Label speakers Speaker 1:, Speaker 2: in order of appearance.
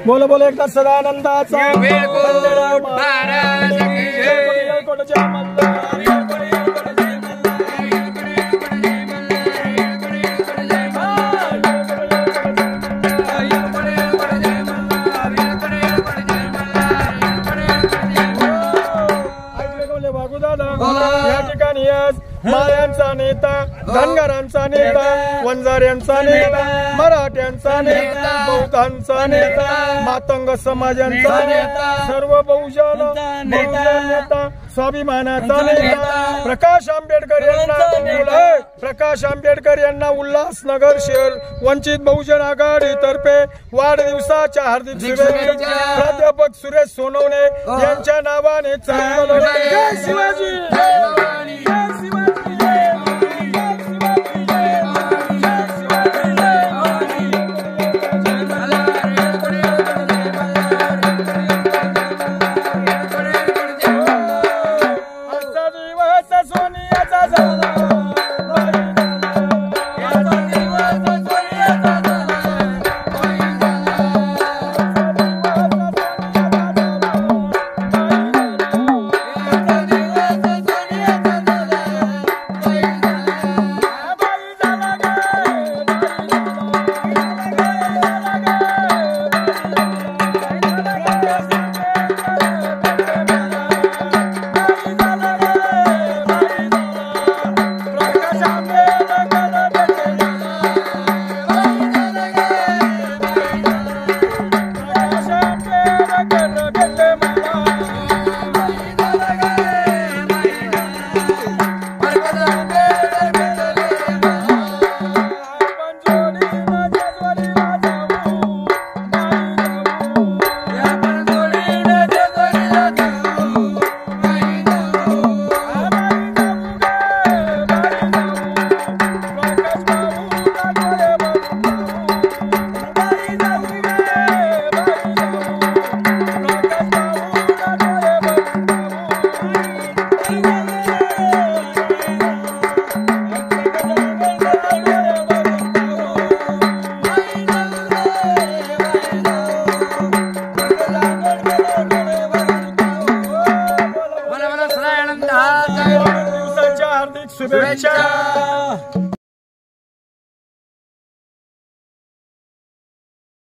Speaker 1: बोल बोल एकदा सदानंदाचा या ठिकाणी मायांचा नेता, धनगरांचा नेता, वंजाऱ्यांचा नेता, मराठ्यांचा नेता, बौद्धांचा नेता, मातंग समाजांचा नेता, सर्व बहुजन नेता, स्वाभिमानाचा नेता प्रकाश आंबेडकर यांना प्रकाश आंबेडकर यांना उल्हासनगर शहर वंचित बहुजन आघाडी तर्फे वाढदिवसाच्या हार्दिक शुभेच्छा। प्राध्यापक सुरेश सोनवणे यांच्या नावाने जय शिवाजी।